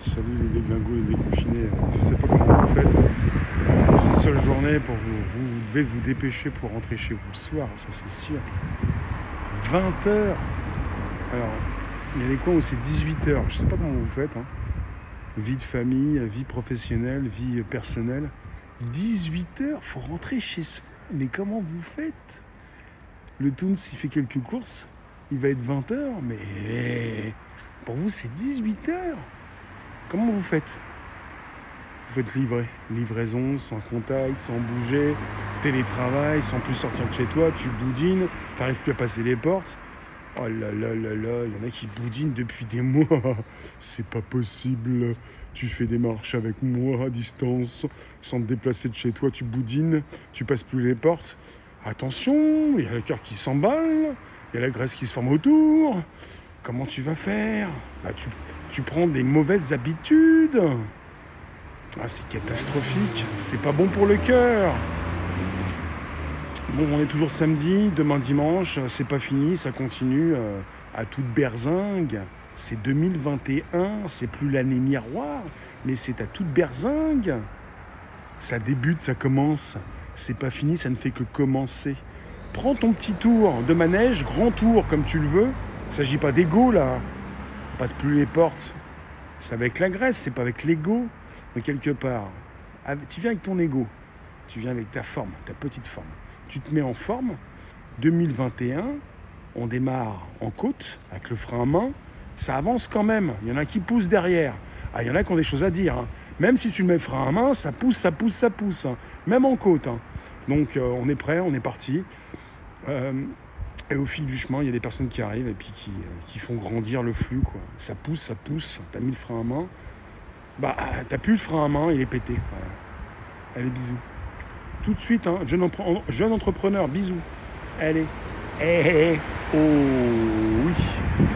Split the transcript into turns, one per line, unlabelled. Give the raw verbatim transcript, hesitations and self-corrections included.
Salut les déglingos, les déconfinés. Je sais pas comment vous faites. Dans une seule journée, pour vous, vous, vous devez vous dépêcher pour rentrer chez vous le soir, ça c'est sûr. vingt heures. Alors, il y a des coins où c'est dix-huit heures. Je sais pas comment vous faites. Hein. Vie de famille, vie professionnelle, vie personnelle. dix-huit heures, faut rentrer chez soi. Mais comment vous faites? Le Toons, il fait quelques courses. Il va être vingt heures, mais pour vous, c'est dix-huit heures. Comment vous faites? Vous faites livrer. Livraison, sans contact, sans bouger, télétravail, sans plus sortir de chez toi, tu boudines, t'arrives plus à passer les portes. Oh là là là là, il y en a qui boudinent depuis des mois. C'est pas possible. Tu fais des marches avec moi à distance, sans te déplacer de chez toi, tu boudines, tu passes plus les portes. Attention, il y a le cœur qui s'emballe, il y a la graisse qui se forme autour. Comment tu vas faire? Bah, tu, tu prends des mauvaises habitudes. Ah, c'est catastrophique. C'est pas bon pour le cœur. Bon, on est toujours samedi, demain dimanche. C'est pas fini, ça continue euh, à toute berzingue. C'est deux mille vingt et un, c'est plus l'année miroir, mais c'est à toute berzingue. Ça débute, ça commence. C'est pas fini, ça ne fait que commencer. Prends ton petit tour de manège, grand tour comme tu le veux. Il ne s'agit pas d'ego là, on passe plus les portes. C'est avec la graisse, c'est pas avec l'ego. Mais quelque part, tu viens avec ton ego, tu viens avec ta forme, ta petite forme. Tu te mets en forme, deux mille vingt et un, on démarre en côte, avec le frein à main, ça avance quand même, il y en a qui poussent derrière. Ah, il y en a qui ont des choses à dire, hein. Même si tu mets le frein à main, ça pousse, ça pousse, ça pousse, hein. Même en côte. Hein. Donc euh, on est prêt, on est parti. Euh, Et au fil du chemin, il y a des personnes qui arrivent et puis qui, euh, qui font grandir le flux, quoi. Ça pousse, ça pousse. T'as mis le frein à main. Bah, t'as plus le frein à main, il est pété. Voilà. Allez, bisous. Tout de suite, hein, jeune, empre- jeune entrepreneur, bisous. Allez. Eh, eh, eh. Oh, oui.